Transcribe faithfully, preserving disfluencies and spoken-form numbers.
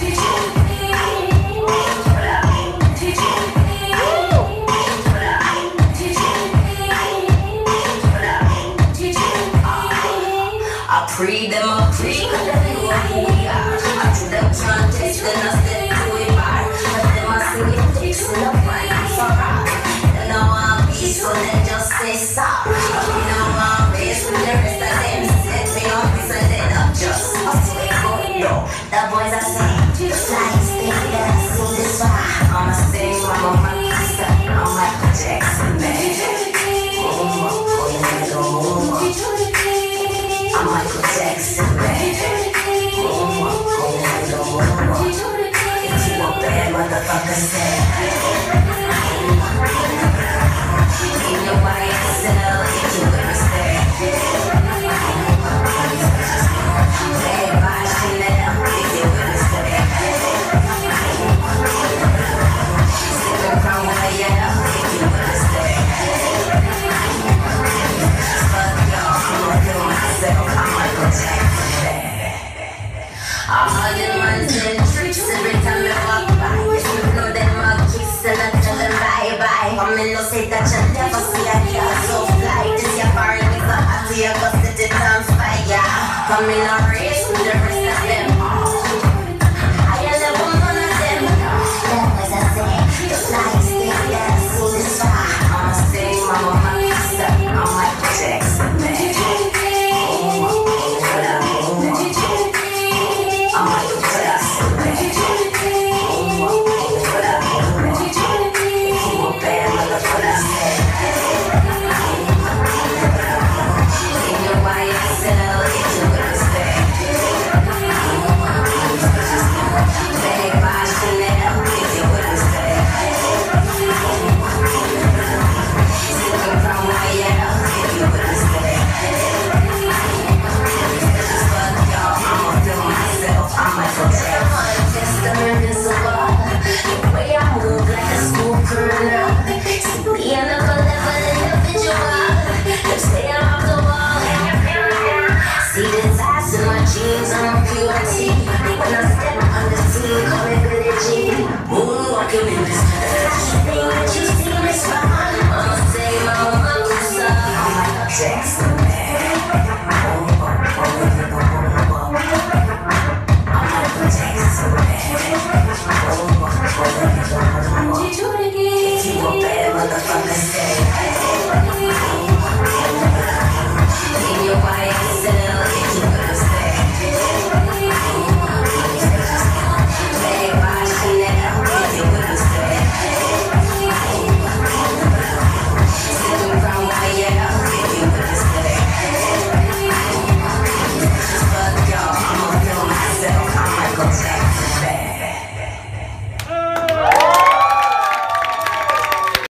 I pre them up, pre them who we are. I do them trying to test and I step to it bar. But them I sing it fixing up right for rock. They know I'm beast, so they just say stop. You know I'm raised with the rest of them. Set me up, this and then I'm just a sweet boy. Yo, the boys are saying, fly, stay there, I sing this far. I'ma sing, I'm on my sister, I'm Michael Jackson, man. I'm Michael Jackson, man. If you a bad motherfucker, say in your Y S L, if you with respect. Bad by Chanel, if you with respect. Sipping from Royale, if you with respect. Fuck y'all, I'm gonna do myself, I'm Michael Jackson. All them runs and tricks every time I walk by. If you know them, I'll kiss and I tell them bye bye. Come in, no say that you never see a girl so fly. This your foreign is a hot, so you go set it on fire. Come in a race with the rest of them. I never one of them. That was I say, the fly stay there, see this far. I'ma sing, mama, my sister, I'm Michael Jackson, man. I'm Michael Jackson, man. If you a bad motherfucker, say in your Y S L, if you with respect. Bag by Chanel, if you with respect. Sipping from Royale, if you with respect. Fuck y'all, I'ma feel myself, I'm Michael Jackson. Just a invincible.